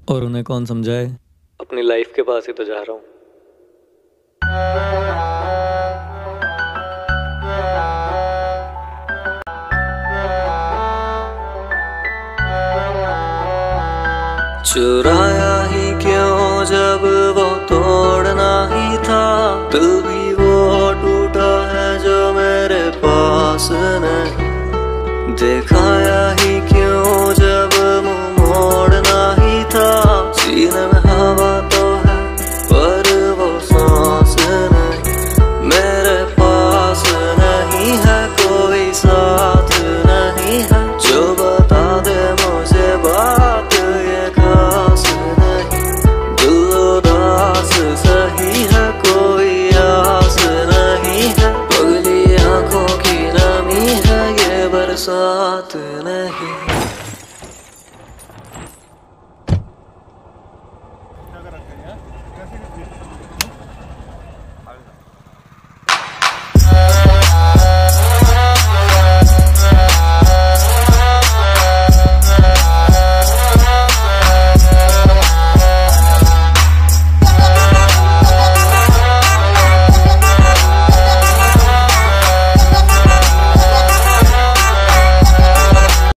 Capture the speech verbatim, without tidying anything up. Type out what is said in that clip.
और उन्हें कौन समझाए, अपनी लाइफ के पास ही तो जा रहा हूँ। चुराया ही क्यों जब वो तोड़ना ही था, दिल भी वो टूटा है जो मेरे पास नहीं। दिखाया ही क्यों जब मुंह मोड़ना ही था, सीने में हवा तो है पर वो सांस नहीं। मेरे पास नहीं है कोई साथ नहीं है जो बता दे मुझे बात ये खास नहीं। दिल उदास सही है कोई आस नहीं है, पगली आंखों की नमी है ये बरसात नहीं।